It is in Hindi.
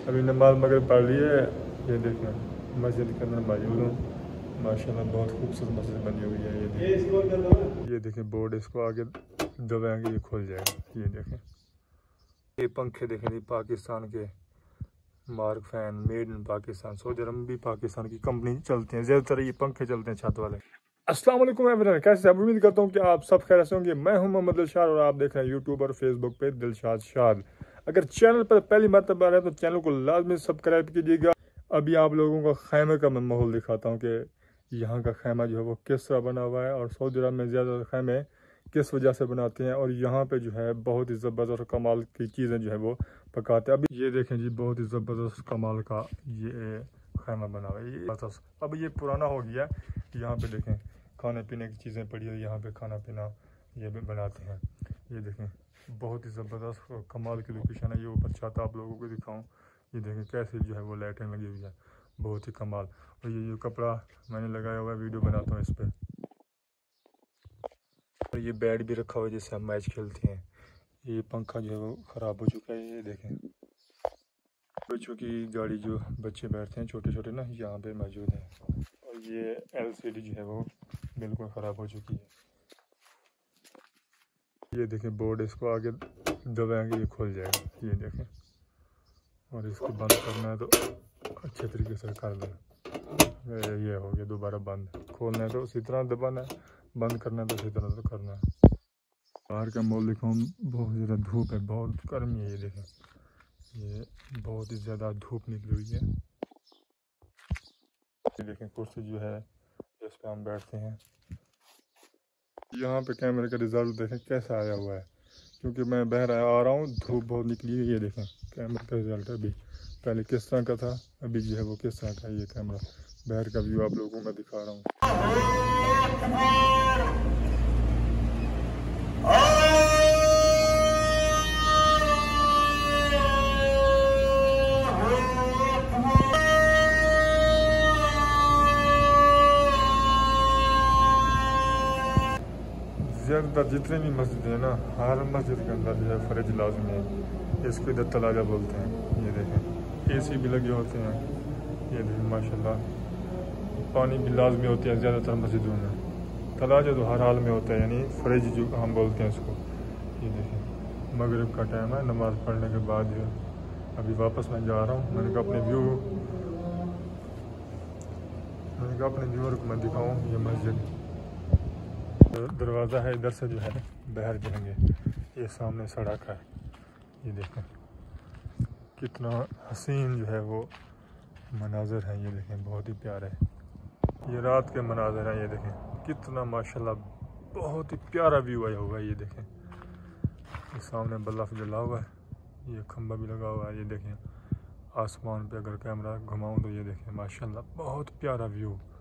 अभी नमाज मगरिब पढ़ ली है। ये देखें मस्जिद के अंदर मौजूद हूँ। माशाल्लाह बहुत खूबसूरत मस्जिद बनी हुई है। ये देखें बोर्ड, इसको आगे दबाएंगे ये खुल जाएगा। ये देखें ये पंखे देखें, ये पाकिस्तान के mark fan, made in Pakistan. Saudi Arab में भी पाकिस्तान की कंपनी चलती हैं, ज़्यादातर ये पंखे चलते हैं छत वाले। अस्सलाम वालेकुम एवरीवन, कैसे आप? उम्मीद करता हूँ कि आप सब खैर से होंगे। मैं हूं मोहम्मद दिलशाद और आप देख रहे हैं यूट्यूब और फेसबुक पे दिलशाद शाद। अगर चैनल पर पहली मरतबा है तो चैनल को लाजमी सब्सक्राइब कीजिएगा। अभी आप लोगों को खैमे का मैं माहौल दिखाता हूँ कि यहाँ का खैमा जो है वो किस तरह बना हुआ है और सऊदी अरब में ज़्यादा खैमे किस वजह से बनाते हैं और यहाँ पे जो है बहुत ही ज़बरदस्त कमाल की चीज़ें जो है वो पकाते हैं। अभी ये देखें जी, बहुत ही ज़बरदस्त कमाल का ये खैमा बना हुआ है। ये अब ये पुराना हो गया। यहाँ पे देखें खाने पीने की चीज़ें पड़ी है, यहाँ पे खाना पीना ये भी बनाते हैं। ये देखें बहुत ही ज़बरदस्त और कमाल की लोकेशन है। ये ऊपर छत आप लोगों को दिखाऊं, ये देखें कैसे जो है वो लाइटें लगी हुई है, बहुत ही कमाल। और ये जो कपड़ा मैंने लगाया हुआ है, वीडियो बनाता हूँ इस पर। और ये बैट भी रखा हुआ है जिससे हम मैच खेलते हैं। ये पंखा जो है वो ख़राब हो चुका है। ये देखें बच्चों की गाड़ी जो बच्चे बैठते हैं छोटे छोटे ना, यहाँ पे मौजूद है। और ये LCD जो है वो बिल्कुल ख़राब हो चुकी है। ये देखें बोर्ड, इसको आगे दबाएंगे ये खुल जाएगा। ये देखें, और इसको बंद करना है तो अच्छे तरीके से कर दें। ये हो गया दोबारा बंद। खोलना है तो उसी तरह दबाना है, बंद करना है तो उसी तरह से करना है। बाहर का माहौल देखो, बहुत ज़्यादा धूप है, बहुत गर्मी है। ये देखें ये बहुत ही ज़्यादा धूप निकली हुई है। ये देखें कुर्सी जो है जिस पे हम बैठते हैं। यहाँ पे कैमरे का रिजल्ट देखें कैसा आया हुआ है, क्योंकि मैं बहर आ रहा हूँ, धूप बहुत निकली है। ये देखें कैमरे का रिजल्ट अभी पहले किस तरह का था, अभी जो है वो किस तरह का। ये कैमरा बहर का व्यू आप लोगों को मैं दिखा रहा हूँ। ज़्यादातर जितने भी मस्जिद है ना, हर मस्जिद के अंदर जो है फ़र्ज लाजमी है। इसको इधर तलाजा बोलते हैं। ये देखें AC भी लगे होते हैं। ये देखें माशाल्लाह पानी भी लाजमी होती है ज़्यादातर मस्जिदों में। तलाजा तो हर हाल में होता है, यानी फ़र्ज जो हम बोलते हैं इसको। ये देखें मगरिब का टाइम है, नमाज़ पढ़ने के बाद जो अभी वापस मैं जा रहा हूँ। मैंने कहा अपने व्यूअर को मैं दिखाऊँ। ये मस्जिद दरवाज़ा है, इधर से जो है बाहर जाएंगे। ये सामने सड़क है। ये देखें कितना हसीन जो है वो मनाज़र है। ये देखें बहुत ही प्यारा है। ये रात के मनाज़र हैं। ये देखें कितना माशाल्लाह बहुत ही प्यारा व्यू आया हुआ है। ये देखें ये सामने बल्ब जला हुआ है, ये खंबा भी लगा हुआ है। ये देखें आसमान पे अगर कैमरा घुमाऊँ तो ये देखें माशाल्लाह बहुत प्यारा व्यू।